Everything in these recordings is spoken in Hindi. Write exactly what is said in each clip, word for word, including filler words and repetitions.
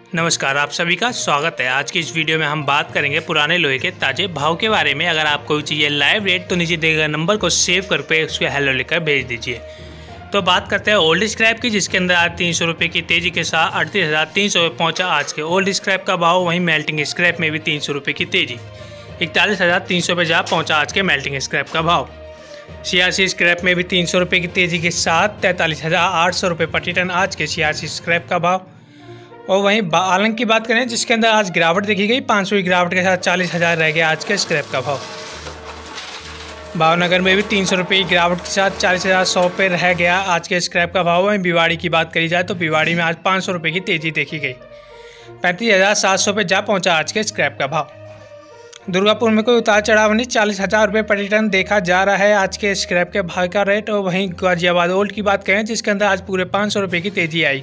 नमस्कार, आप सभी का स्वागत है। आज की इस वीडियो में हम बात करेंगे पुराने लोहे के ताजे भाव के बारे में। अगर आपको चाहिए लाइव रेट तो नीचे दिए गए नंबर को सेव करके उसके हेलो लिखकर भेज दीजिए। तो बात करते हैं ओल्ड स्क्रैप की, जिसके अंदर आज तीन सौ रुपये की तेज़ी के साथ अड़तीस हज़ार तीन सौ पहुँचा आज के ओल्ड स्क्रैप का भाव। वहीं मेल्टिंग स्क्रैप में भी तीन सौ रुपये की तेज़ी, इकतालीस हज़ार तीन सौ पे जा पहुँचा आज के मेल्टिंग स्क्रैप का भाव। सियासी स्क्रैप में भी तीन सौ रुपये की तेज़ी के साथ तैंतालीस हज़ार आठ सौ रुपये प्रति टन आज के सियासी स्क्रैप का भाव। और वहीं आलंग की बात करें, जिसके अंदर आज गिरावट देखी गई, पाँच सौ की गिरावट के साथ चालीस हज़ार रह गया आज के स्क्रैप का भाव। भावनगर में भी तीन सौ रुपये की गिरावट के साथ चालीस हज़ार सौ पे रह गया आज के स्क्रैप का भाव। वहीं भिवाड़ी की बात करी जाए तो भिवाड़ी में आज पाँच सौ रुपये की तेज़ी देखी गई, पैंतीस हज़ार सात सौ पे जा पहुंचा आज के स्क्रैप का भाव। दुर्गापुर में कोई उतार चढ़ाव नहीं, चालीस हज़ार रुपये प्रति टन देखा जा रहा है आज के स्क्रैप के भाव का रेट। और वहीं गाजियाबाद ओल्ड की बात करें, जिसके अंदर आज पूरे पाँच सौ रुपये की तेज़ी आई,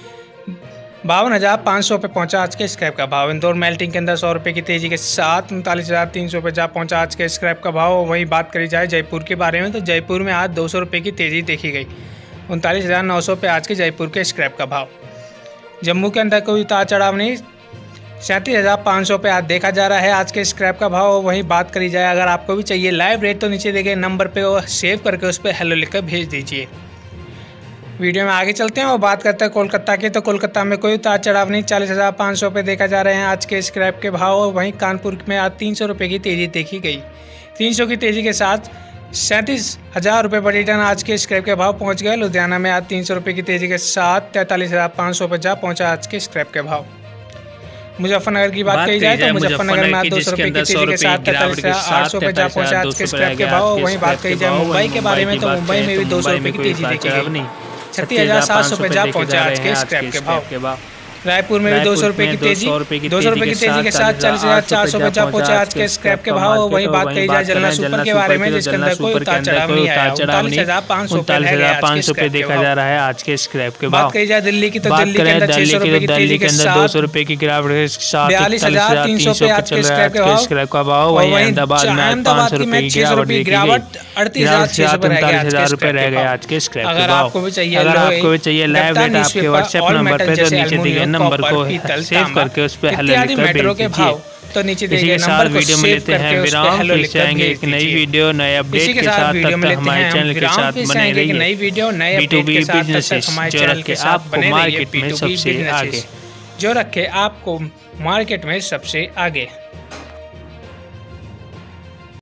बावन हज़ार पाँच सौ पे पहुंचा आज के स्क्रैप का भाव। इंदौर मेल्टिंग के अंदर सौ रुपये की तेज़ी के साथ उनतालीस हज़ार तीन सौ पे जा पहुंचा आज के स्क्रैप का भाव। वहीं बात करी जाए जयपुर के बारे में तो जयपुर में आज दो सौ रुपये की तेज़ी देखी गई, उनतालीस हज़ार नौ सौ पे आज के जयपुर के स्क्रैप का भाव। जम्मू के अंदर कोई उतार चढ़ाव नहीं, सैंतीस हज़ार पाँच सौ पे आज देखा जा रहा है आज के स्क्रैप का भाव। वहीं बात करी जाए, अगर आपको भी चाहिए लाइव रेट तो नीचे दिए गए नंबर पे और सेव करके उस पर हेलो लिखकर भेज दीजिए। वीडियो में आगे चलते हैं और बात करते हैं कोलकाता की। तो कोलकाता में कोई उतार चढ़ाव नहीं, चालीस हज़ार पाँच सौ पे देखा जा रहे हैं आज के स्क्रैप के भाव। वहीं कानपुर में आज तीन सौ रुपये की तेज़ी देखी गई, तीन सौ की तेज़ी के साथ सैंतीस हज़ार रुपये प्रति टन आज के स्क्रैप के भाव पहुंच गए। लुधियाना में आज तीन सौ रुपये की तेज़ी के साथ तैंतालीस हज़ार पाँच सौ पे जा पहुंचा आज के स्क्रैप के भाव। मुजफ्फरनगर की बात कही जाए तो मुजफ्फरनगर में आज दो सौ रुपये की तेज़ी के साथ तैंतालीस हज़ार आठ सौ पे जा पहुंचा आज के स्क्रैप के भाव। वहीं बात कही जाए मुंबई के बारे में तो मुंबई में भी दो सौ रुपये की तेज़ी देखी गई, छत्तीस हज़ार सात सौ पे जा पहुंचा आज के स्क्रैप के भाव। रायपुर में भी दो सौ रुपये की तेज़ी दो सौ रुपये की तेज़ी के साथ चालीस हज़ार चार सौ पे जा पहुंचा आज के स्क्रैप के भाव। वहीं बात कही जाए जलना सुपर के बारे में, जिसके अंदर कोई उतार चढ़ाव नहीं आया, उनतालीस हज़ार पाँच सौ पे देखा जा रहा है आज के स्क्रैप के भाव। बात कही जाए दिल्ली की तो दिल्ली के अंदर छह सौ रुपये की तेज़ी के साथ दो सौ रुपये की गिरावट के साथ बयालीस हज़ार तीन सौ पे आज के स्क्रैप का भाव। वहीं अहमदाबाद में अहमदाबाद की छह सौ रुपये की गिरावट अड़तीस हज़ार छह सौ रुपये रह गए आज के स्क्रैप के भाव। अगर आपको भी चाहिए लाइव रेट आपके व्हाट्सएप नंबर पे तो नीचे दिए गए नंबर को सेव करके उस पे हेलो लिखकर भेज दीजिए। तो नीचे इसी के साथ वीडियो में लेते हैं विराम, फिर से आएंगे एक नई वीडियो नए अपडेट के साथ। तब तक हमारे चैनल के साथ बने रहिए। नई वीडियो नए बी टू बी बिजनेसेस जो रखे आपको मार्केट में सबसे आगे, जो रखे आपको मार्केट में सबसे आगे।